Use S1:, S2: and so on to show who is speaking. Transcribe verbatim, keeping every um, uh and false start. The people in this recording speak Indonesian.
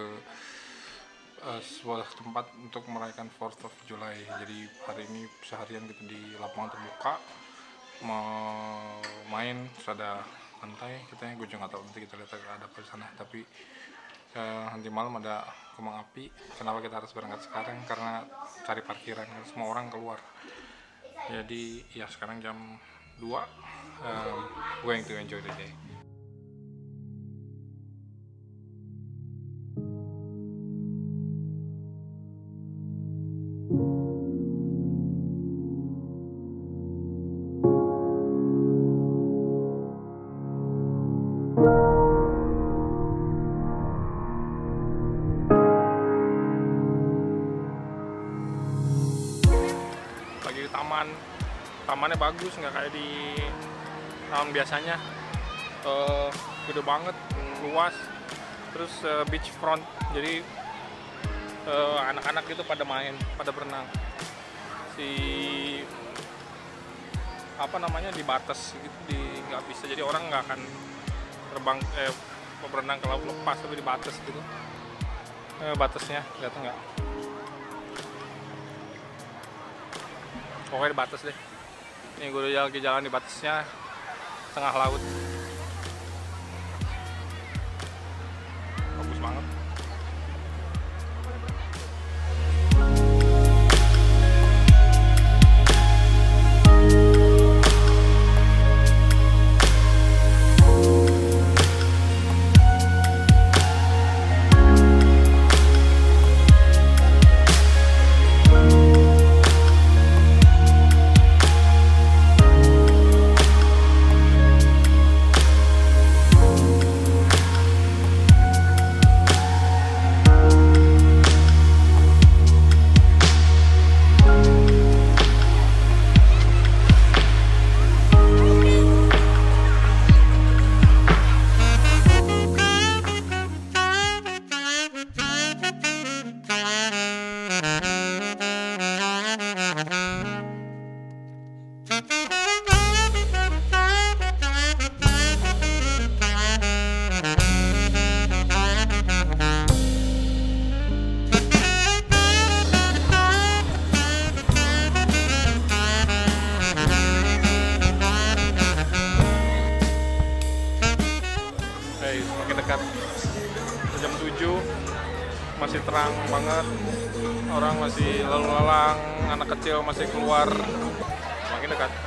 S1: uh, sebuah tempat untuk merayakan fourth of July. Jadi hari ini seharian kita di lapangan terbuka mau main, terus ada pantai, katanya gue juga nggak tahu, nanti kita lihat ada apa di sana. Tapi uh, nanti malam ada kembang api. Kenapa kita harus berangkat sekarang? Karena cari parkiran, semua orang keluar. Jadi ya sekarang jam dua, um, going to enjoy the day. Lagi di taman, tamannya bagus, nggak kayak di taman biasanya. Uh, gede banget, luas, terus uh, beach front, jadi uh, anak-anak gitu pada main, pada berenang. Si apa namanya dibatas gitu, di nggak bisa, jadi orang nggak akan terbang eh berenang ke laut lepas, tapi dibatas gitu. Eh, batasnya, lihat nggak? Pokoknya di batas deh. Ini gue udah lagi jalan di batasnya, tengah laut. Bagus banget. Semakin dekat, jam tujuh masih terang banget, orang masih lalu lalang, anak kecil masih keluar, semakin dekat.